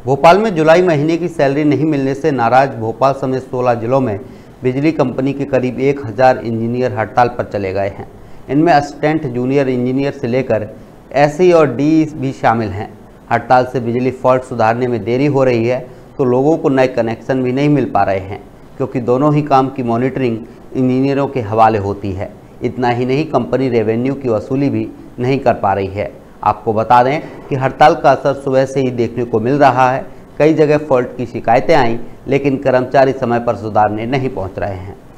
भोपाल में जुलाई महीने की सैलरी नहीं मिलने से नाराज भोपाल समेत 16 जिलों में बिजली कंपनी के करीब 1000 इंजीनियर हड़ताल पर चले गए हैं। इनमें असिस्टेंट जूनियर इंजीनियर से लेकर एसई और डी भी शामिल हैं। हड़ताल से बिजली फॉल्ट सुधारने में देरी हो रही है तो लोगों को नए कनेक्शन भी नहीं मिल पा रहे हैं, क्योंकि दोनों ही काम की मॉनिटरिंग इंजीनियरों के हवाले होती है। इतना ही नहीं, कंपनी रेवेन्यू की वसूली भी नहीं कर पा रही है। आपको बता दें कि हड़ताल का असर सुबह से ही देखने को मिल रहा है। कई जगह फॉल्ट की शिकायतें आईं, लेकिन कर्मचारी समय पर सुधारने नहीं पहुंच रहे हैं।